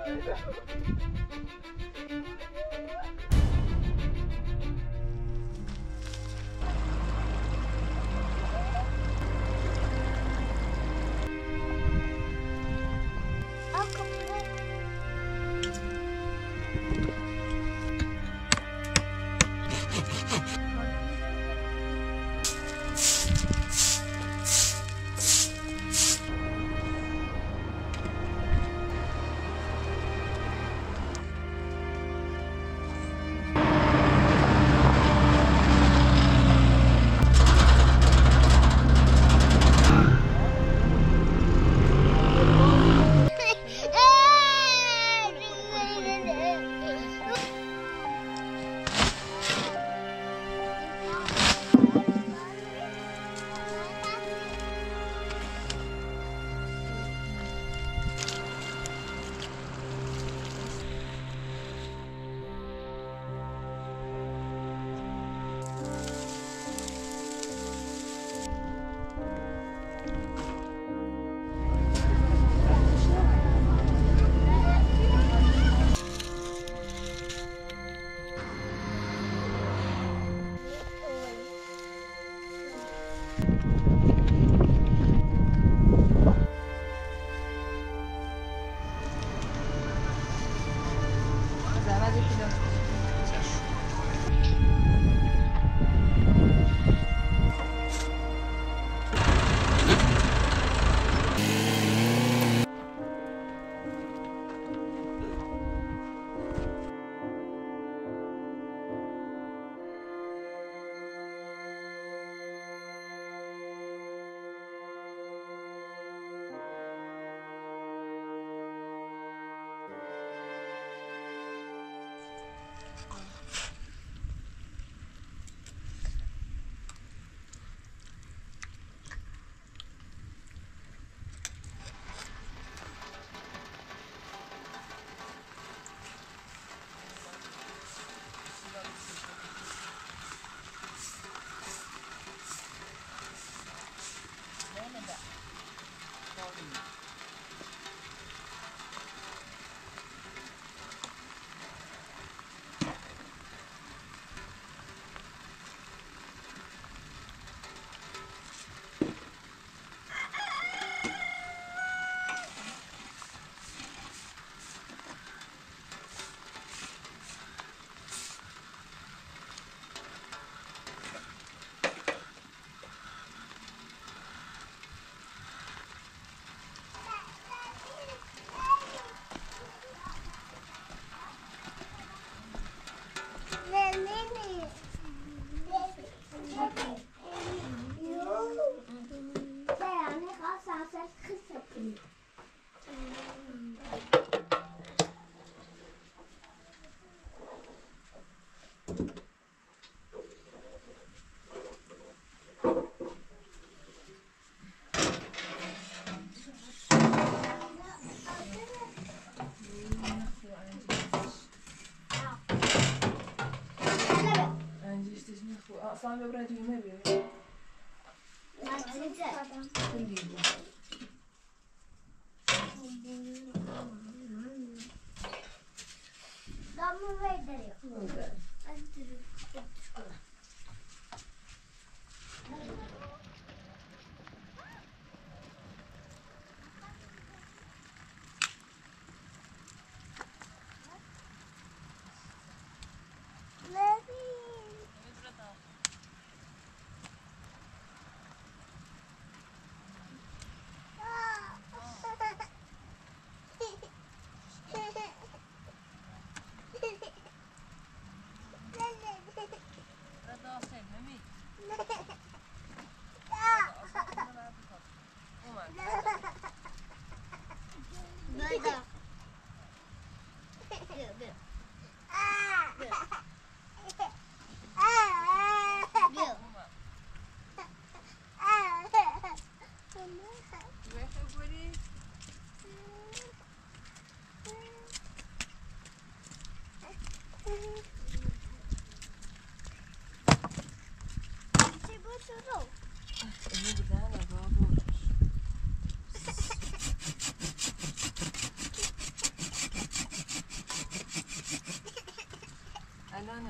Aslan böbreği düğme veriyor.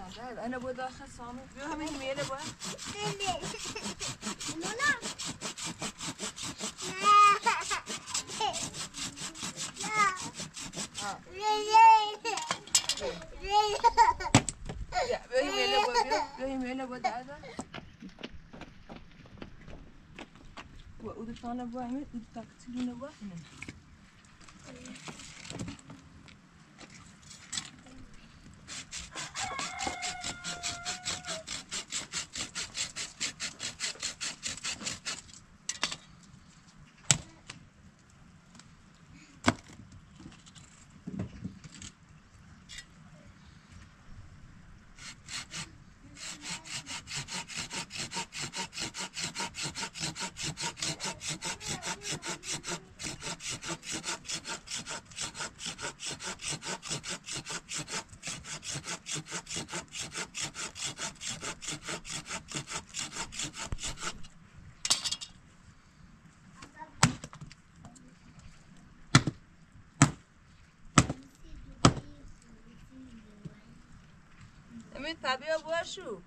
أنا أبغى داخل سامي بيو هم يميل أبغى بيو يميل أبغى هذا وأود تانا أبغى يميل أود تاكتلين أبغى أمي تابي أبغى شو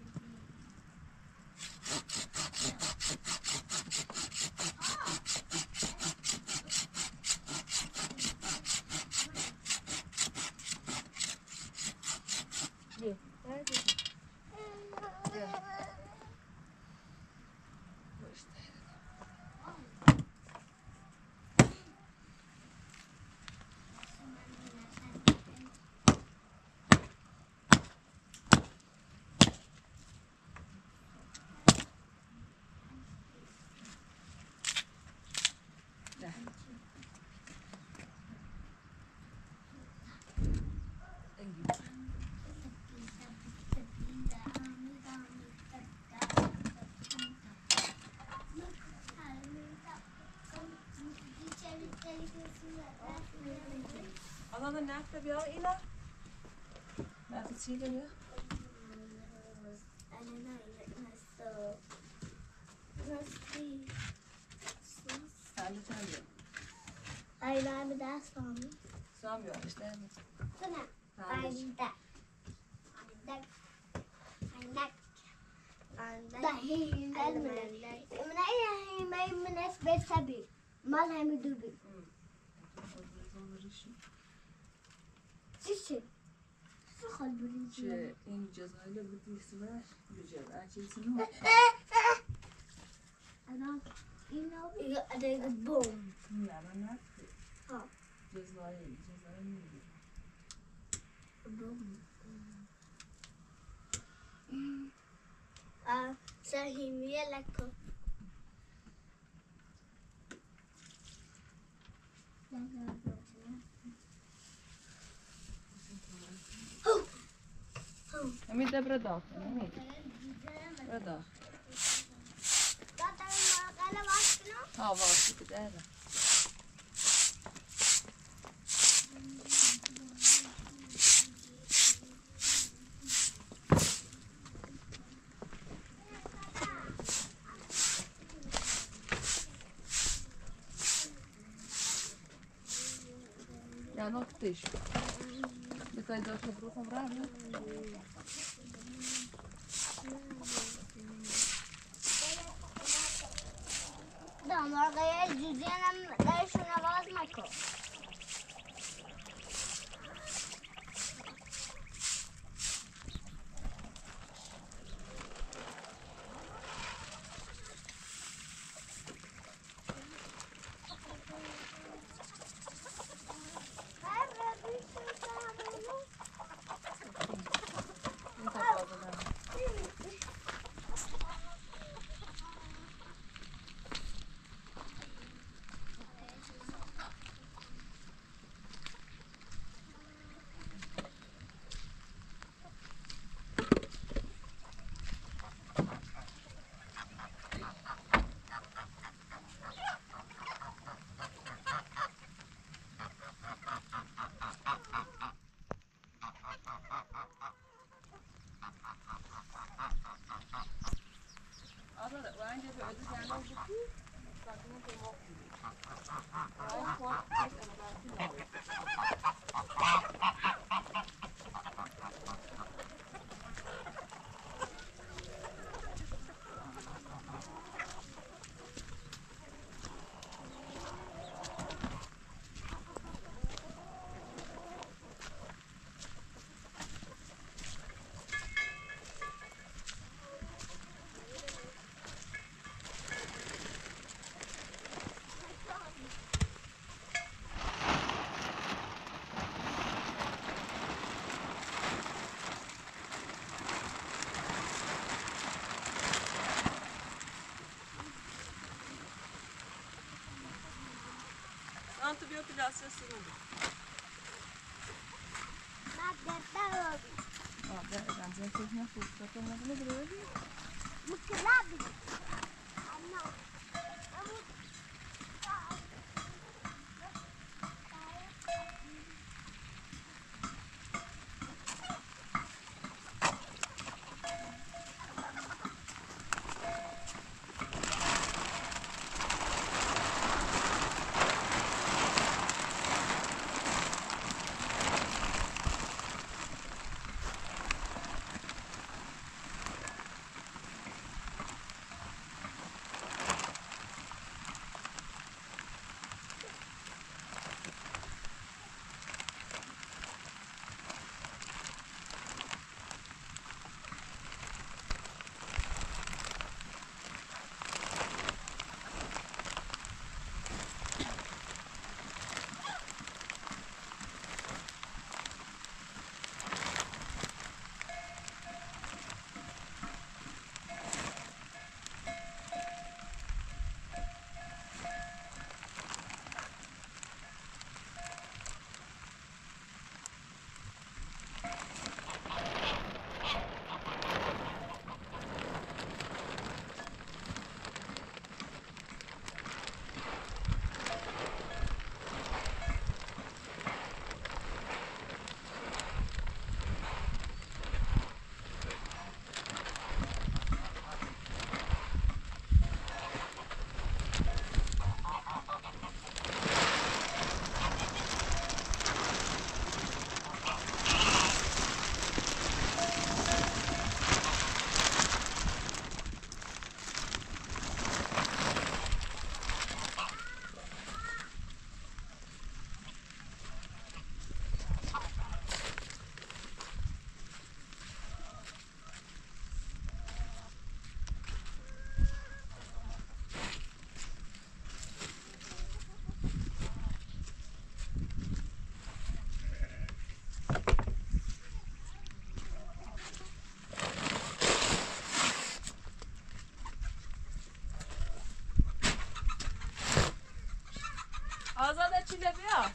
هذا النافذة بيا إلى نافذة سيلة بيا أنا نايمة نسي تعالي تعالي أي نايمة ده سامي سامي وعيش نامي سنة عندك ده هي من أي ما يمنس بسبي ما لها مدوبي شو خلبري چه این جزایل بودی سماش بجد آچیل سنو أنا إنه أديك بوم نه من نه ها جزایل میگی بوم سهيمية لكم امید ده بردا امید بردا ها واسه که داره Ja, nog tisch. Dan kan je dat zo vroeg vragen. ده مرغي الجزينة ليش نبغى ماكو io che la stessa roba. Ma guarda, Vabbè, ragazzi, è una frutta, come vedi? ma che labi? Ah no. Azade çile bia.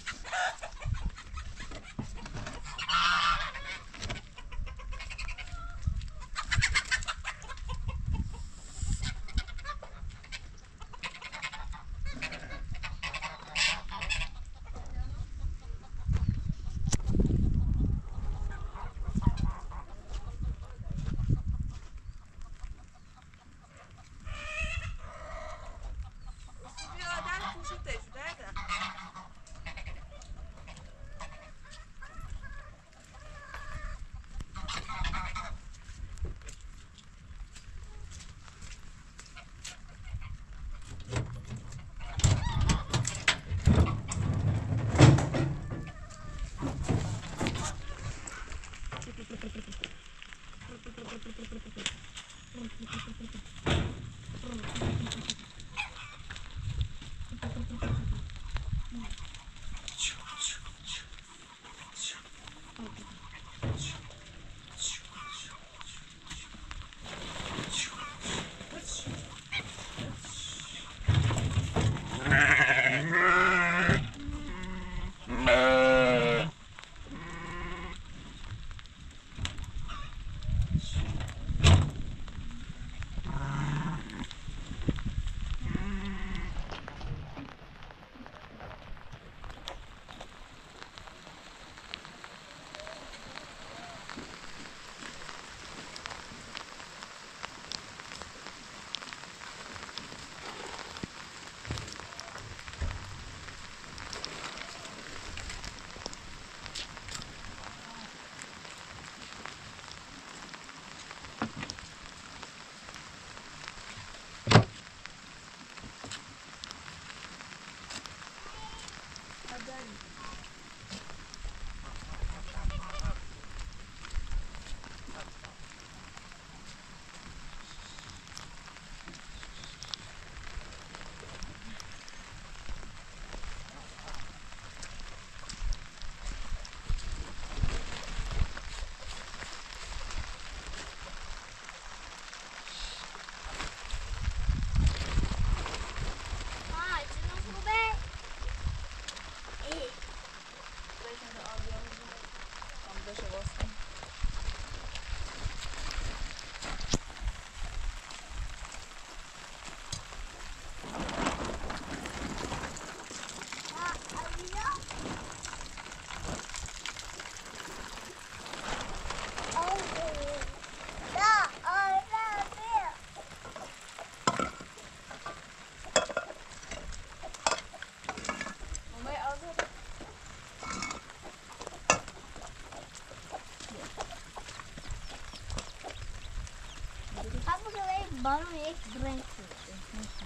برام یک برنج میشه.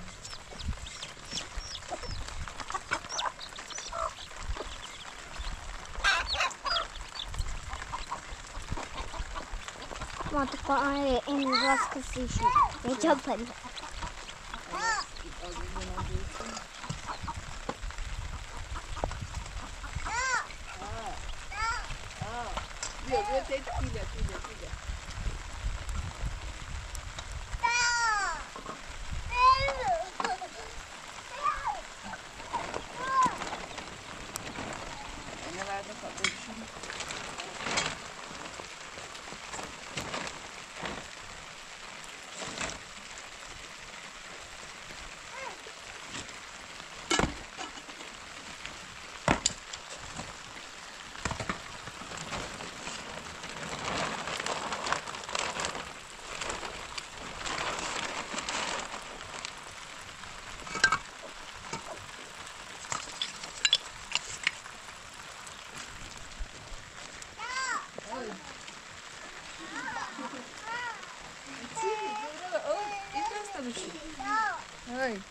ما تقول این راست کسی شد. یه جا پری. بیا تیله. Hoi.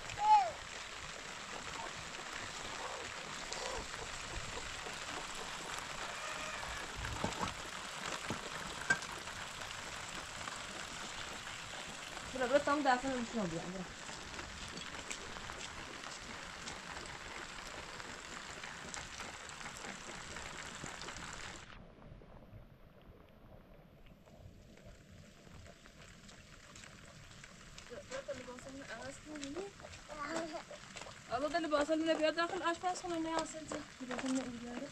Bro, tam dafür nicht noch bleiben. Allah da libas اللي نبي داخل آشپز خونه نه اصلا دیگه نمیاره.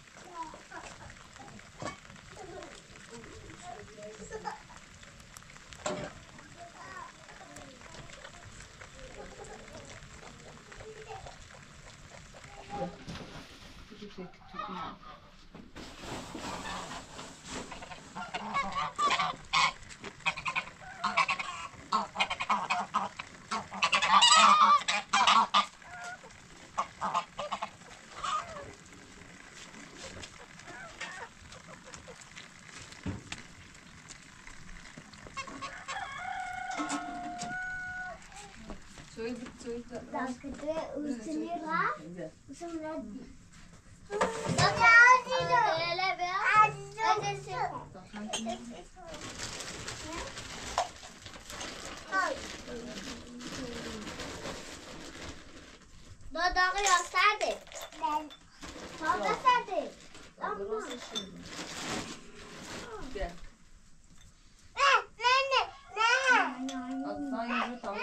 Dakika usnira usnadi. Dadağı gösterdi. Fazla serdi. Tamam. Gel. Sen yürü tamam.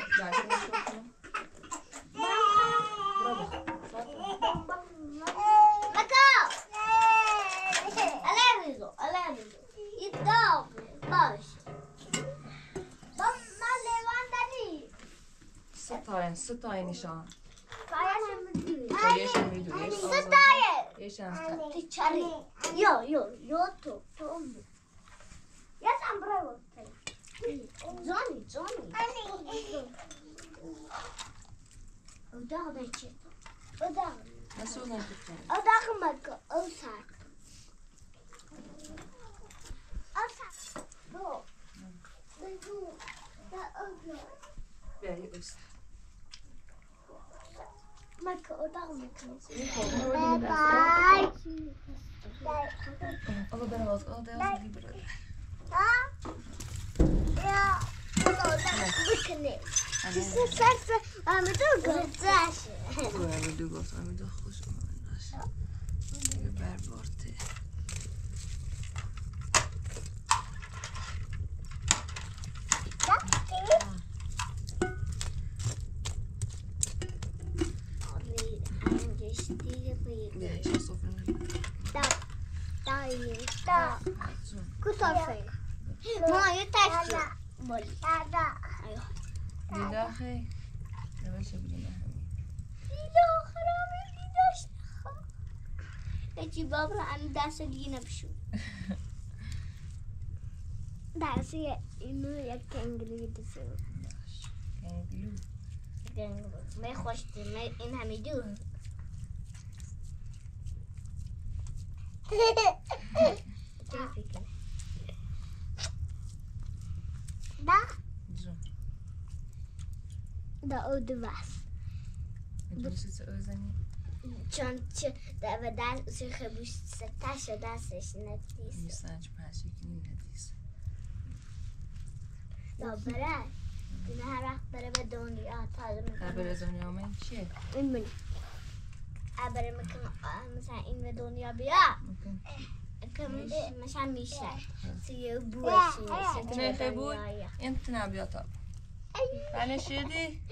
ستای نشان. یه میدونی. ستای. یه شانس. تیچاری. یو تو. یا سامبرا زانی. Odağı da çek. Odağı. Nasıl onu tutacağım? Odağı mı? Olsak. Bu. Böyle olsa. Bak odağı mı? Bye bye. Allah ben olsun. Allah da olsun gibi böyle. Ya. Bakın. Sen ama dur güzel. Böyle dur olsun. Ama dur hoş olmaz. Biber borte. Kutarfay. Moje też. Boli. Lila خي. اول شيء بدنا ليلا حرامي ليلا شنخه. اجي بابا عم داسه لينا بشو. داسه انه يك انجليزي دسه. كانجلو. ما خوشت ما انها ميدو. تعرفي كده. ده. دا او دو بس میشه چه اوزنی؟ چون چه و دست خبوش ستش و دستش ندیست میسنج پاشی کنی ندیست دا بره دیگه هر وقت بره به دنیا تازه میکنه بره دنیا من چیه؟ این منی بره میکنه مثلا این به دنیا بیا که مثلا میشه سیه بوشی نه خبود انت نبیا طب بله شدی؟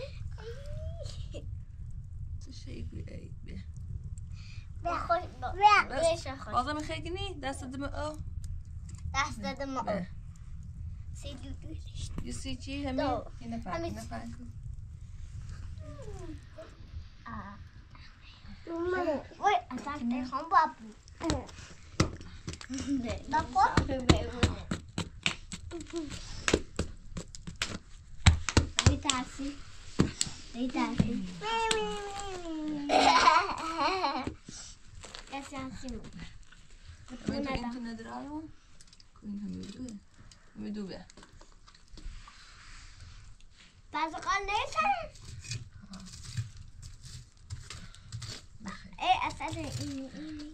چه شیء بی بیا بخوش خوش آزم خیلی دست دم او دست دادم او سی دوش یسی چی همین اینه فرق وای اصلا ایخوام بابو بابو بیترسی بیترسی کسی هستیم من تو اینتو ندارم این همه دوبه بازقال نیستن ای اصلا اینی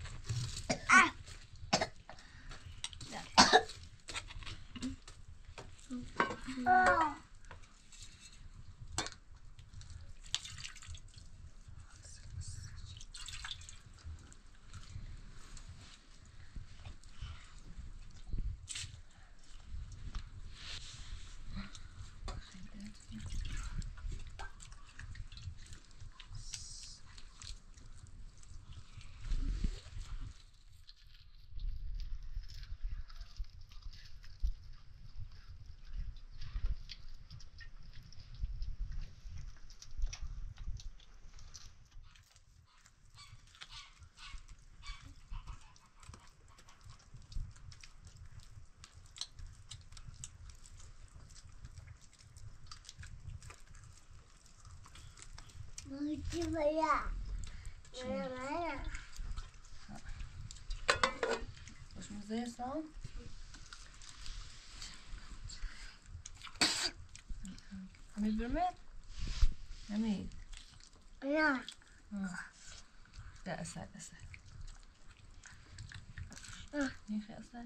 Muito bem. خوش مزه هستم همی برمید؟ همی نه ده اصل نیخی اصل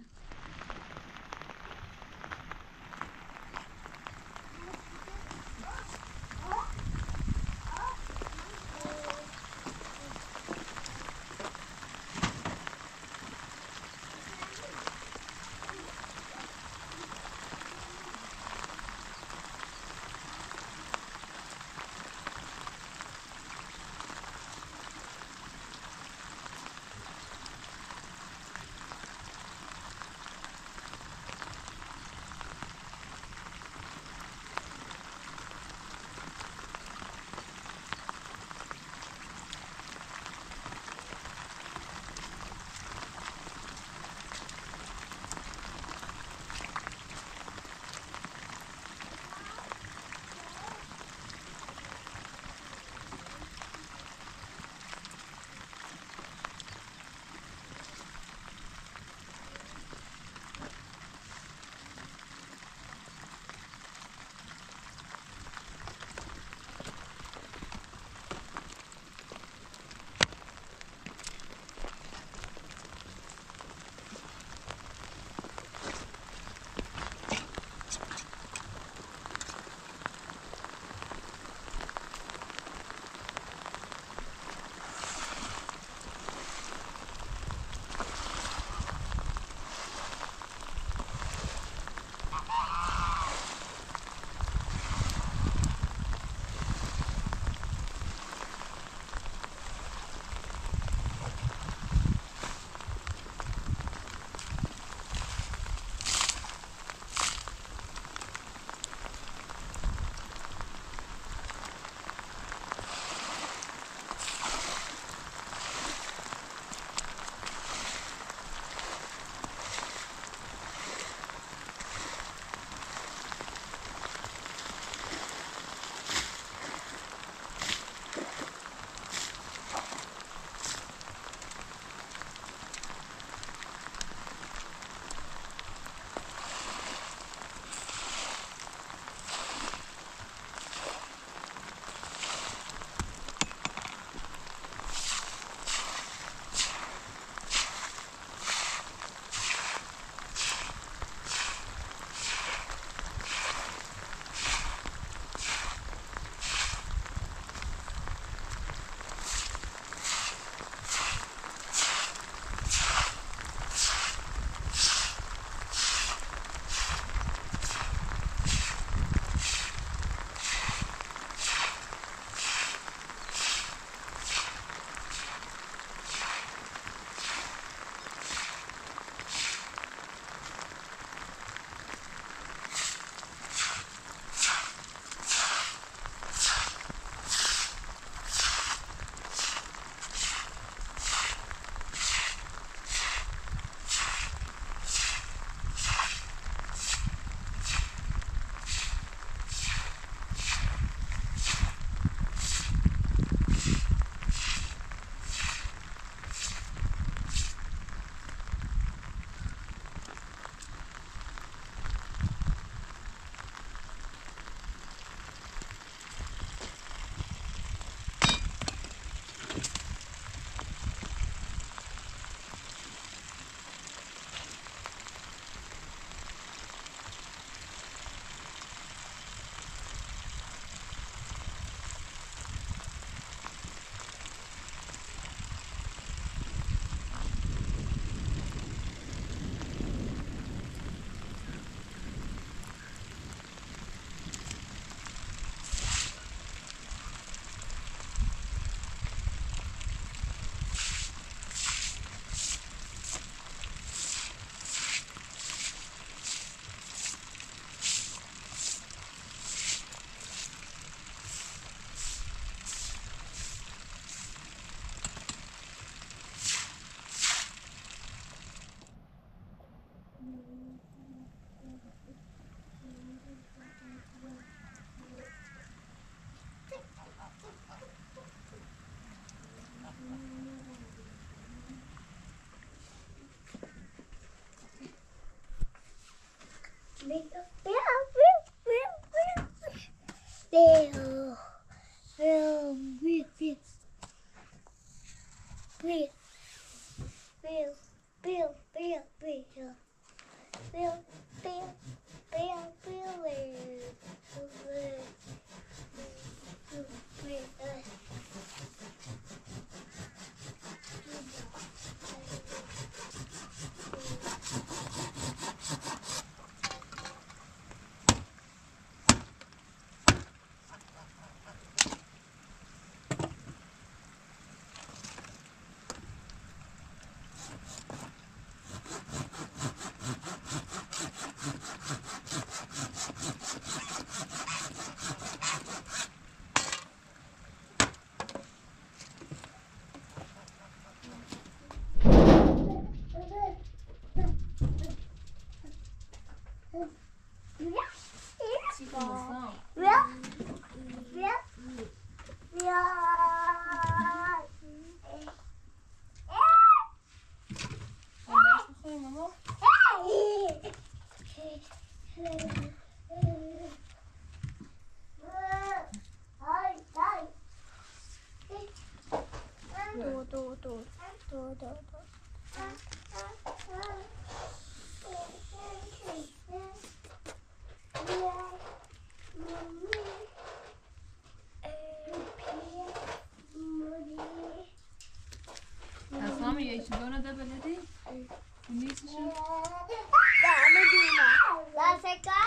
اسلامی یکی دونه ده بلدی؟ نیستشون؟ دامه دینا لاسکا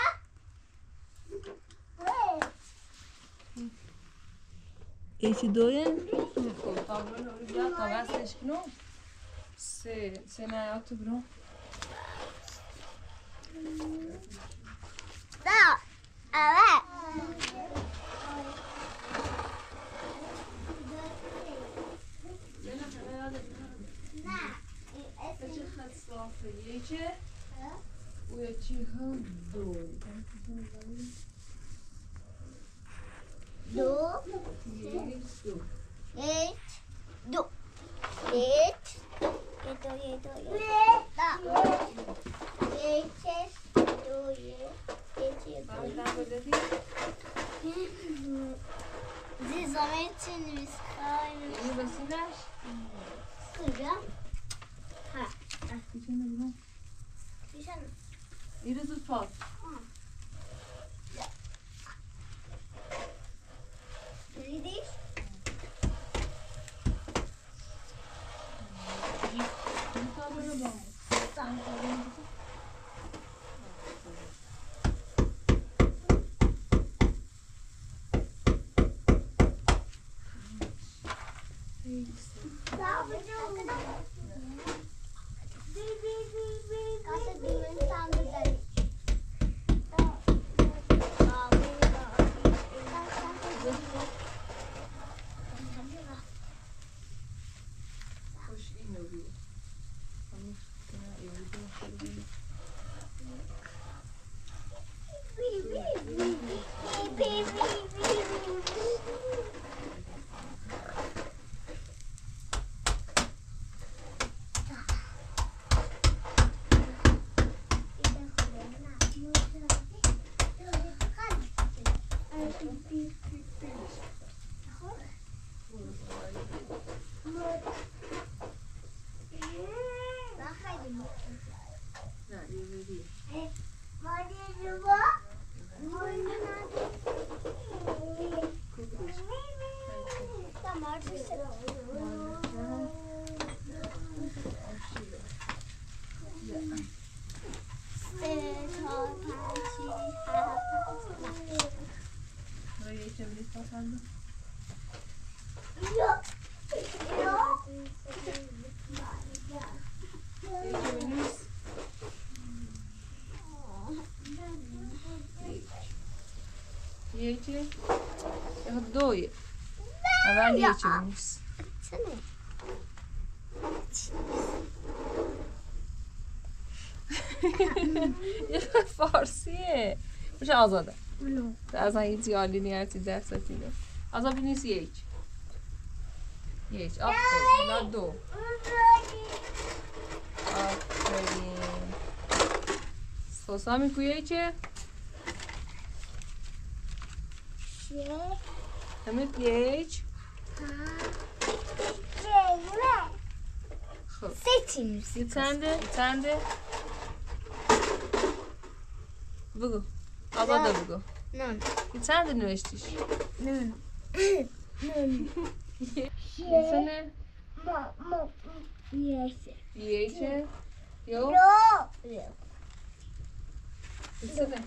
یکی دویه؟ خب تا برو نوری بیاد تا وستش کنم سه نیاتو برو دا اوه یکی و یکی هم دو دو یک دو یک دو یک دو یک دو یک دو زی زمین چی نویس خواهی اینو بسیدش؟ کجا؟ ها بیشنه برو بیشن ایره زود پاس دیدی؟ تا برو با یکی یا دویه اول یکی بنویس یه فارسیه بشه آزاده از این زیادی نیارتی درستیده آزاد بنویس یک آفرین نه دو آفرین خب سامی کویه چه؟ همه یک خب سه چنده بگو آزاده بگو نه چنده نوشتیش نه سنه یکه یو سنه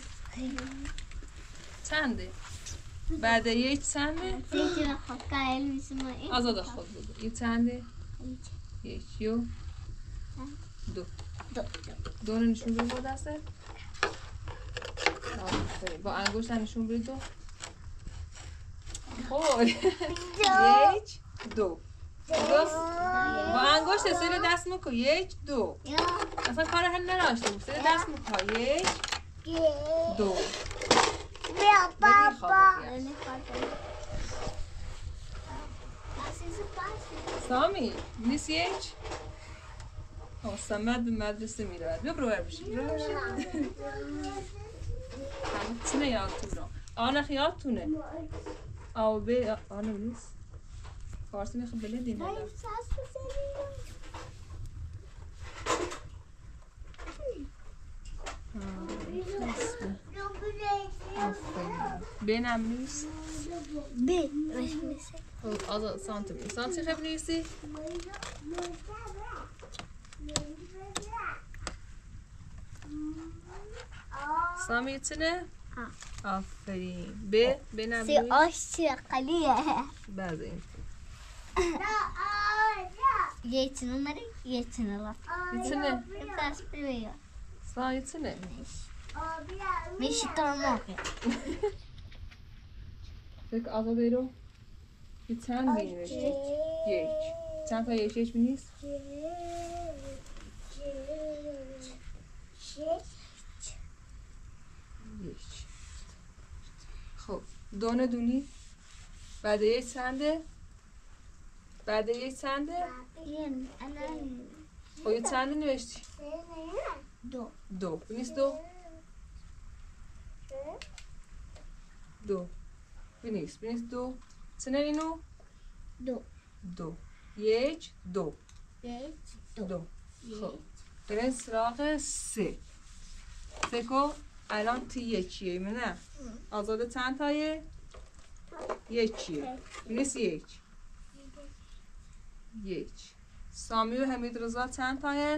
چنده بعد یک چنده آزاده خود بگو یک چنده یک یو دو دو نشون بگو با دسته با انگشت نشون بگو خود یک دو با انگشت سر دست میکن یک دو اصلا کار هم نراشته بود سر دست میکن یک دو بیا بابا سامی نیست یک سمت به مدرسه میرود بیا برو بشی همه تونه یادتون را آنخ یادتونه آو به آنه نیست فارسی میخواه بلیدیم بینم نیست خب آزاد سانتی می سانتی خیلی نیستی؟ سامی تونه؟ آفرین بینم سی نیست؟ آشتی قلیه بعد این یه مری یه لا تونه؟ دست بیا سامی تونه؟ میشی ترماقی فکر آزاده رو یه چند بینوشتی؟ یک چند تا یک بینیست؟ یک خب دونه دونی بعد یک چنده؟ بعد یک چنده؟ خب یه چنده نوشتی؟ دو بینیست دو؟ دو بینیست دو چنه اینو؟ دو یک دو خب برین سراغ سه سکو الان تی یکیه نه آزاده چند تایه؟ یکیه بینیست یک سامی و حمید رضا چند تایه؟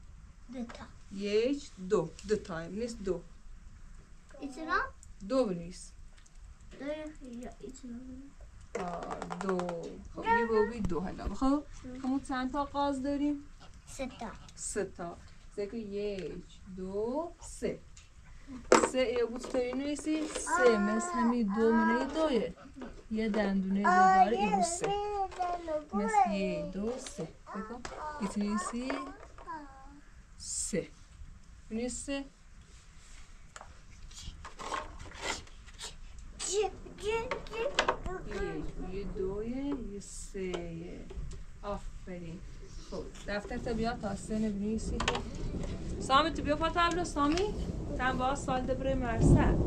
یک دو تایه بینیست دو دو بینیست دو خب یه بابی دو حالا خب همون چند تا قاز داریم؟ سه تا سکو یک دو سه یه بود توی نویسی سه مثل همین دو منه دویه یه دندونه داره ای بود سه مثل یه دو سه بکن ایت نویسی سه بینیست سه یه دویه یه سه آفرین خب دفتر تا بیا تا سه نبینیسی سامی تو بیا پا تبلو سامی تن با سال دبره مرسد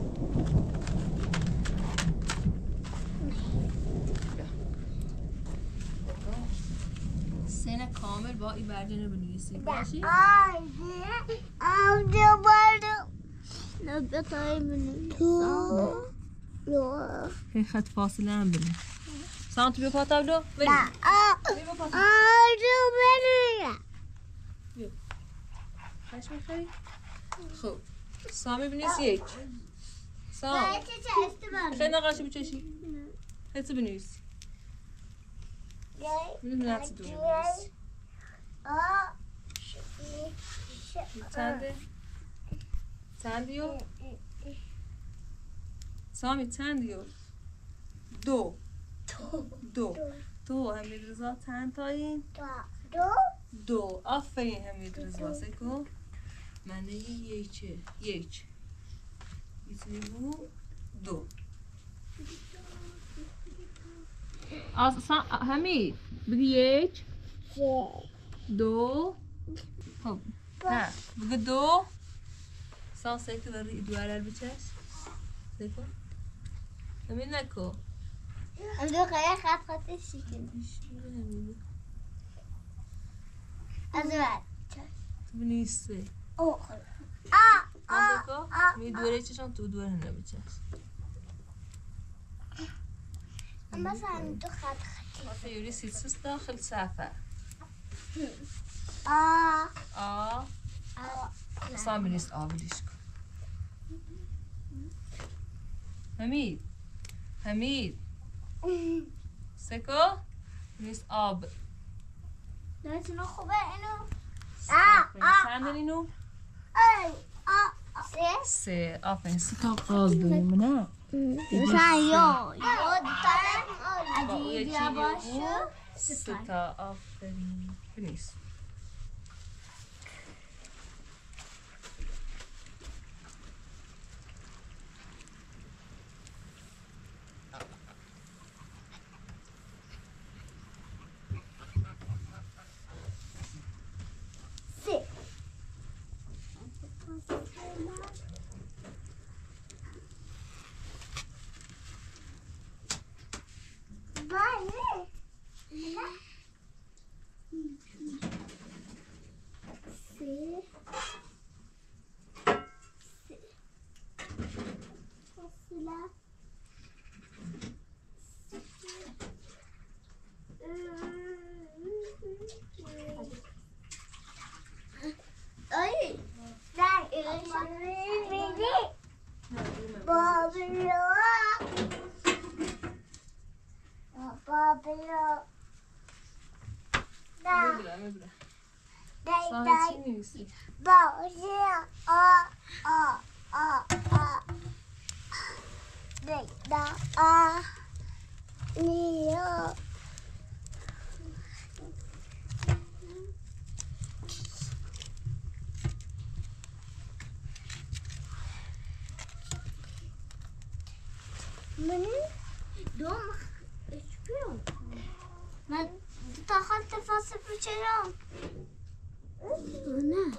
سن کامل با ای برجنه بنویسی باشی؟ خیلی خط فاصله هم بینیم سام تو بیا پا تبلو بریم بیا پا بیا خش میخوایی؟ خب سامی بینیست یک سام خیلی نقاشی بچشی خیلی تو بنویسی بینیم نفسی دو بنویسی چندیو؟ سامی چندیو؟ دو حمید رضا چند تایین؟ دو آفرین حمید رضا سکو منه یک میتونی بو دو حمید بگی یک دو خب نه بگی دو سان سيكل الريد على البتاش سيكل همين نكو عنده خيار خط الشكل أزرق تبنيسي أوه سيكل مي دوره چشان تو دوره هنه بتاش مثلا عنده خط ما في يوري سيتسوس داخل سافة صعب نيس بليشكو حميد سيكو نيس لا شنو خوبه إنه عندنا إنه سي آفرين ستة قاصدة منها مثلا يو دتان عجيب يا باشا ستة آفرين بنيس من دوم اشبيهم من دخلت الفصل بشرام أنا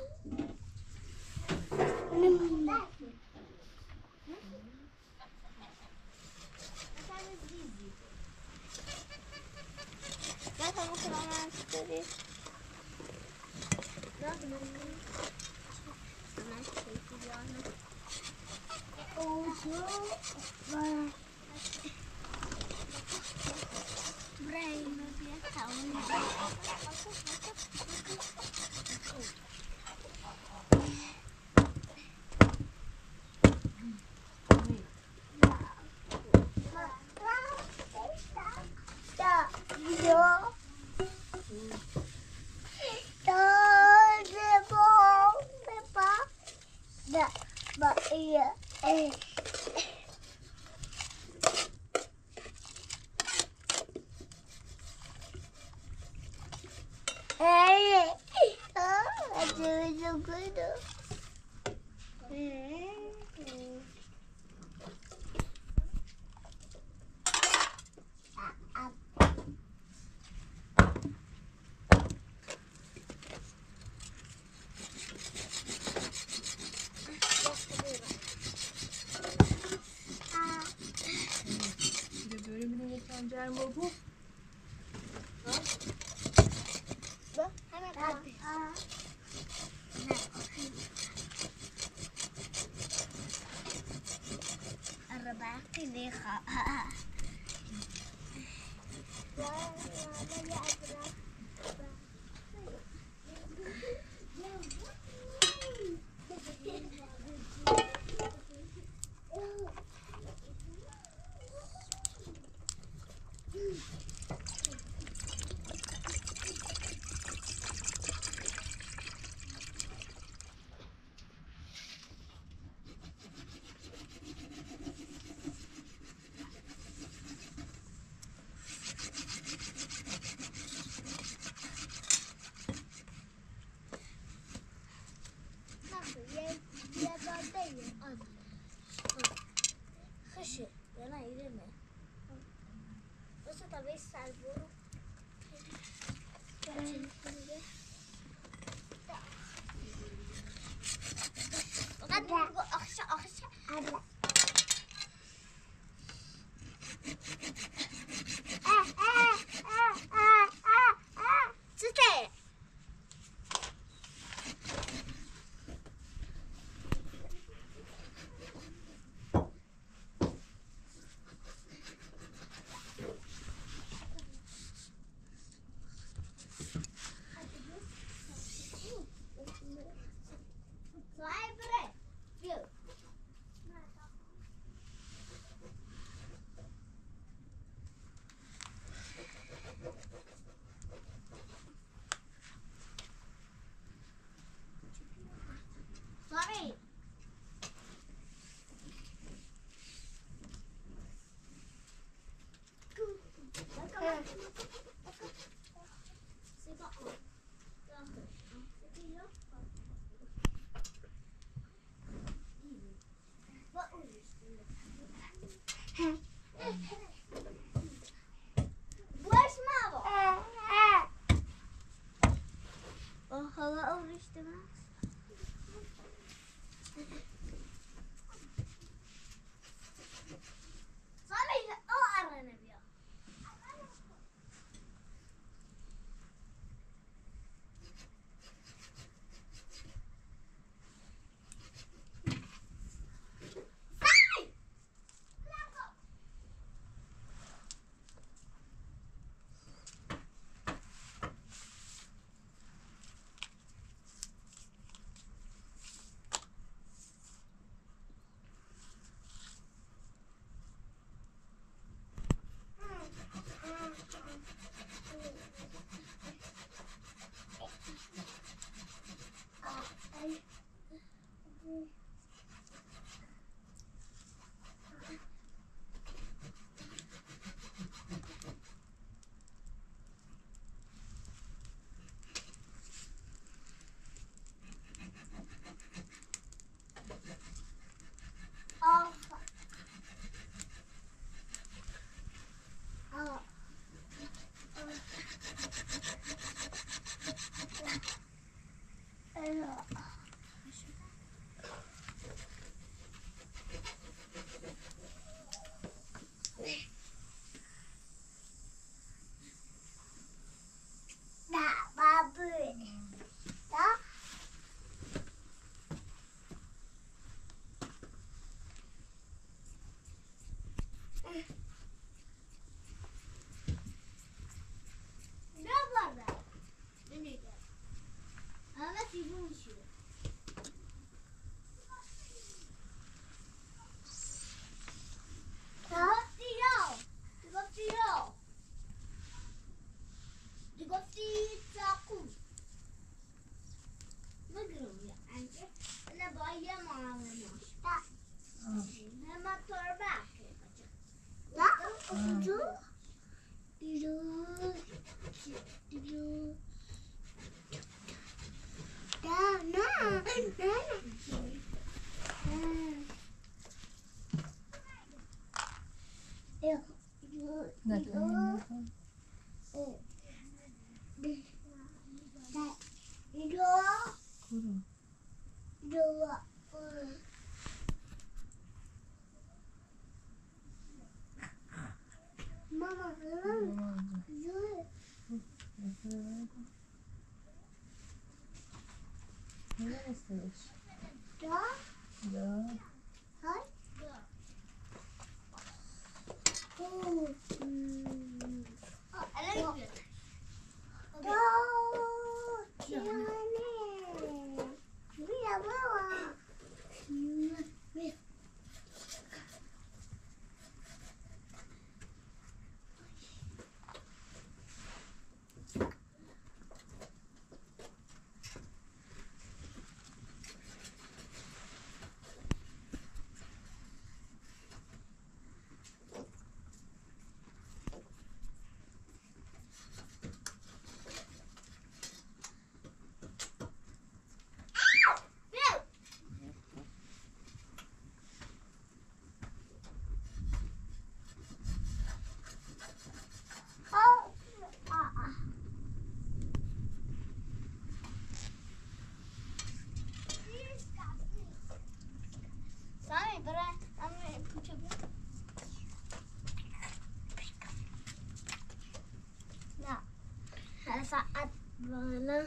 Saat mana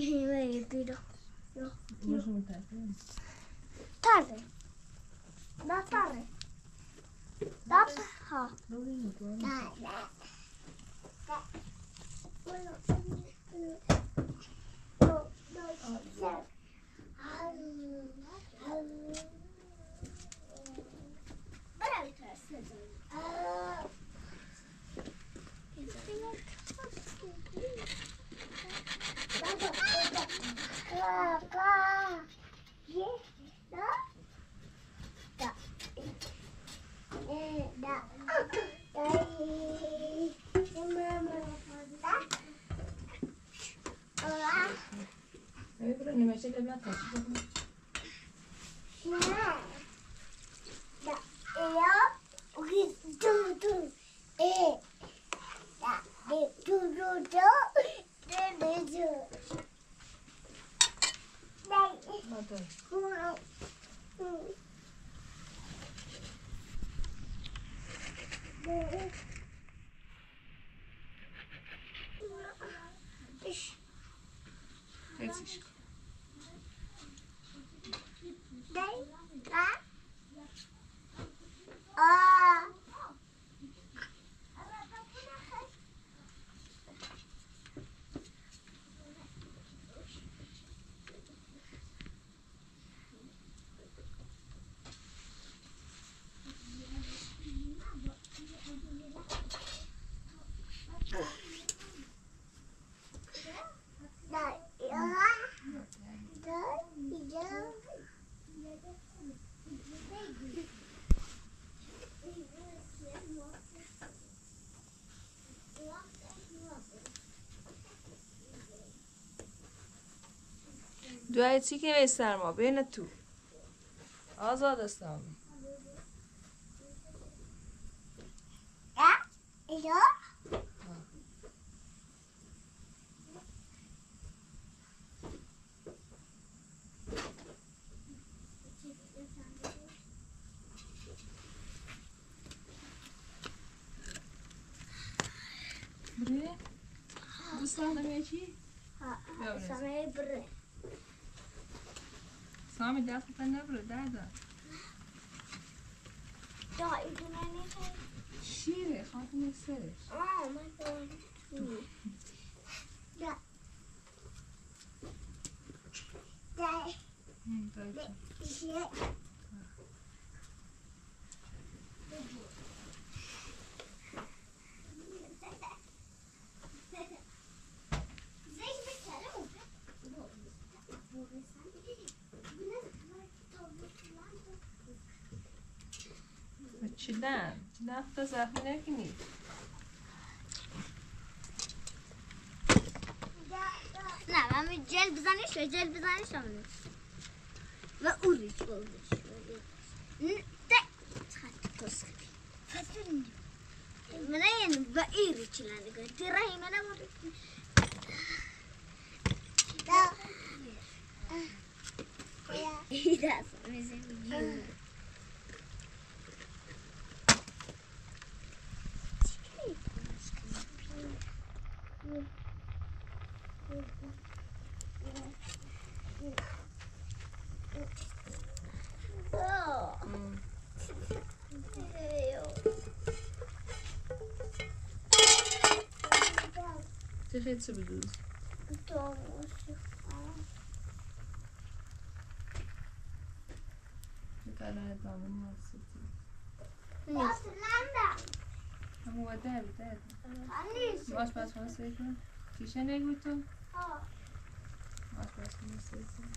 ini itu dah. Tare. Da tare. Da ha. آره. Etiş. دوای چی که سرما بین تو آزاد استم بره دوستان نمیچی سامي بره سامی دست بکن نبره دادا شیره خاطر سرش چیدن نفت زخمی نکنی نه من جل بزنیش و اوریش من این با ایری چلنده کنم تیرایی من ایده چه خیلی چه بدوز بکرده دامن ماستی همون وده بیده باش باش من سیکن کیشه نگوی تو باش باش من سیکن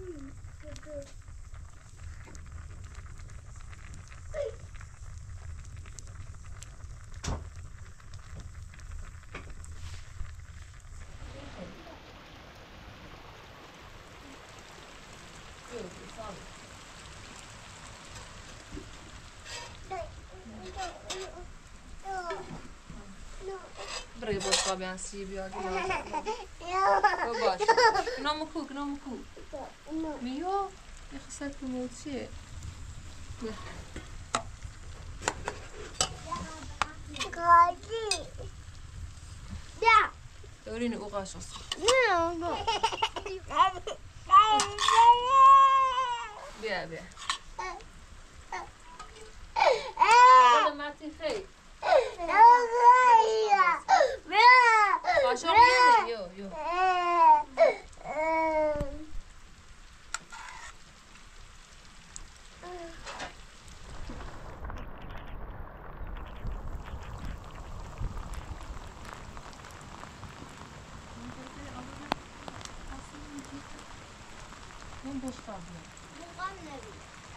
برای باز قابیان سی بیاد باش نامو کو میو یه خصت موچیه دورین او قاش هست بیا سلامتی خیلی قاشق یو اون بوش قابله مقام نبی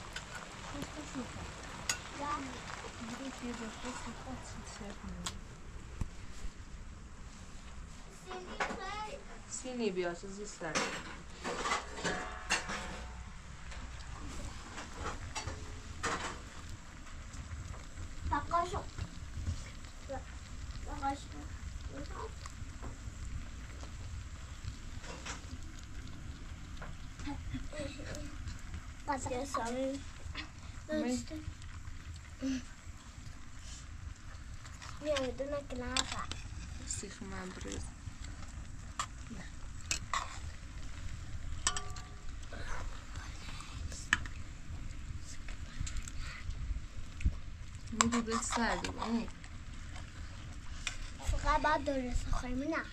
سینی بیا چیزی سر تقاشو قصه سامی میادونه کنافه سیخ مبرز میدوده سردی بایی فقط باید درست خوریم نه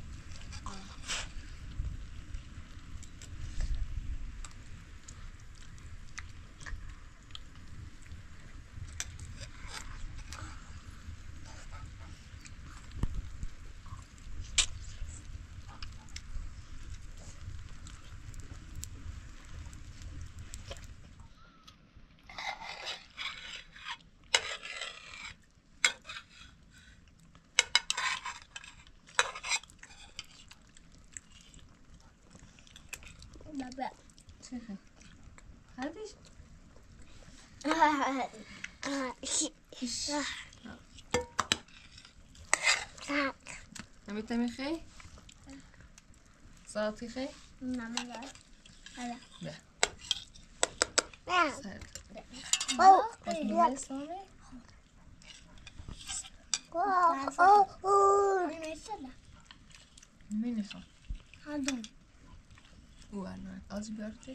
بابا چه خیلی نمیتونی خیلی؟ ساعتی خیلی؟ نمیدونم نه نه سرد او خواهی سامی؟ نمیخوام هادون او نه از بیارتی؟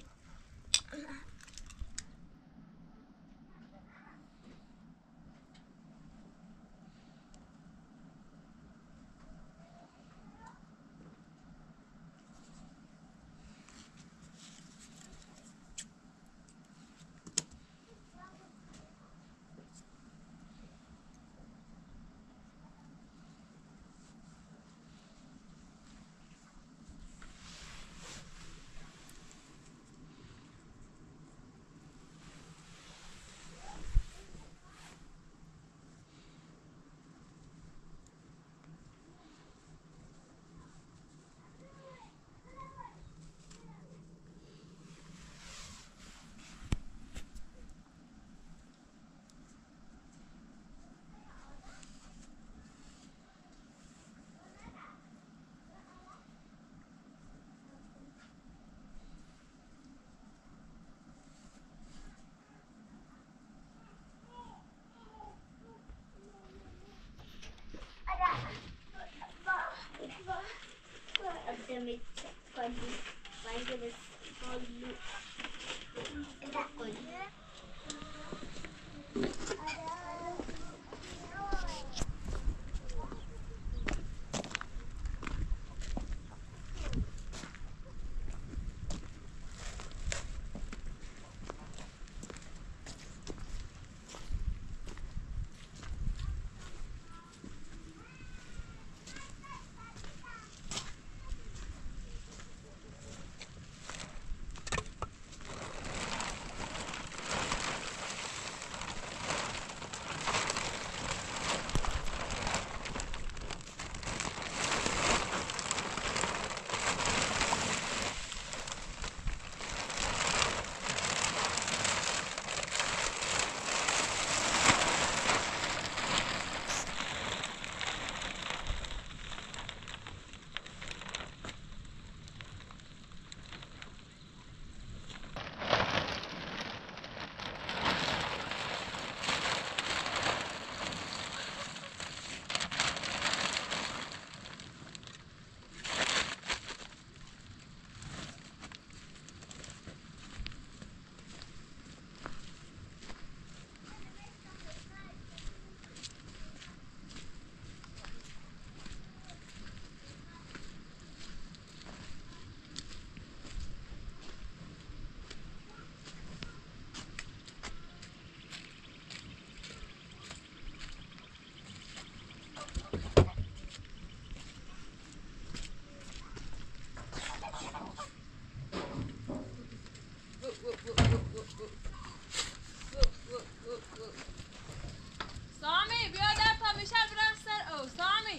سامی بیا در تا میشه برم سر او سامی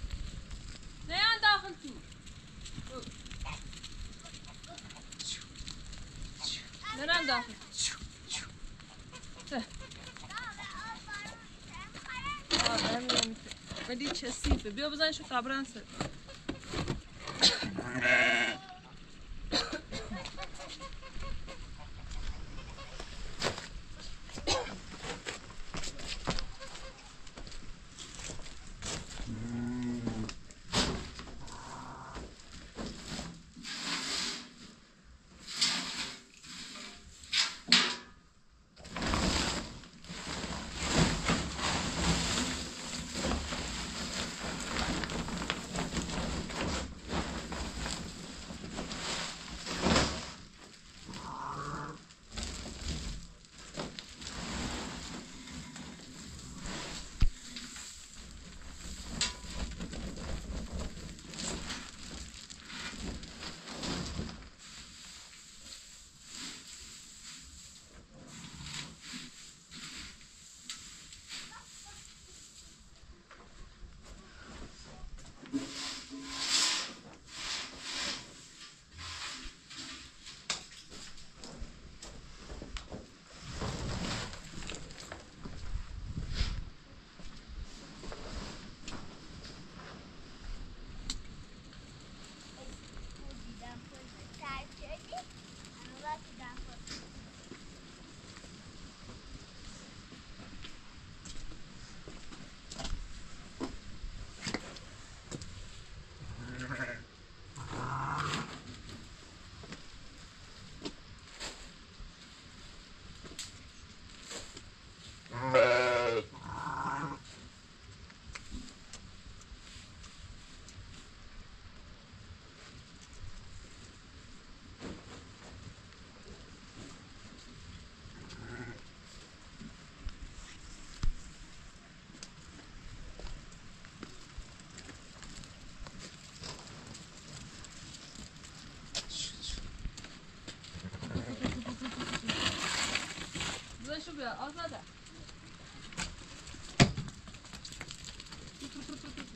نیان داخل تو نرم داخل بدی چه سیفه بیا بزنشو قبران سر دستشو بیار آزاده